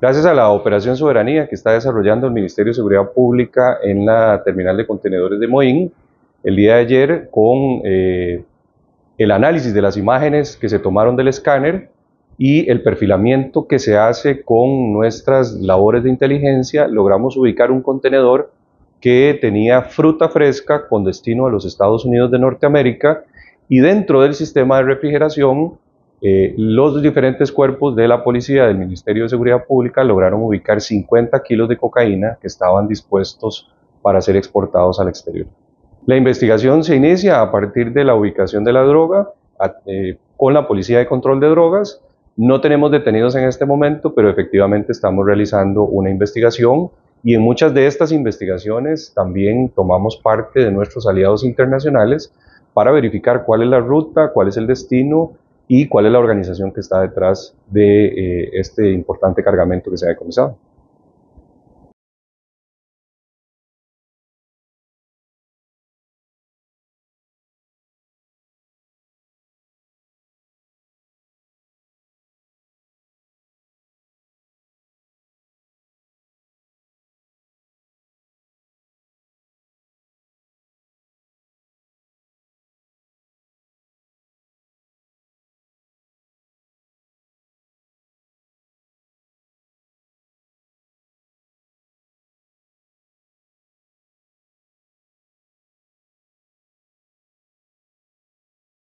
Gracias a la Operación Soberanía que está desarrollando el Ministerio de Seguridad Pública en la terminal de contenedores de Moín, el día de ayer, con el análisis de las imágenes que se tomaron del escáner y el perfilamiento que se hace con nuestras labores de inteligencia, logramos ubicar un contenedor que tenía fruta fresca con destino a los Estados Unidos de Norteamérica, y dentro del sistema de refrigeración los diferentes cuerpos de la policía del Ministerio de Seguridad Pública lograron ubicar 50 kilos de cocaína que estaban dispuestos para ser exportados al exterior. La investigación se inicia a partir de la ubicación de la droga con la Policía de Control de Drogas. No tenemos detenidos en este momento, pero efectivamente estamos realizando una investigación, y en muchas de estas investigaciones también tomamos parte de nuestros aliados internacionales para verificar cuál es la ruta, cuál es el destino y cuál es la organización que está detrás de este importante cargamento que se ha decomisado.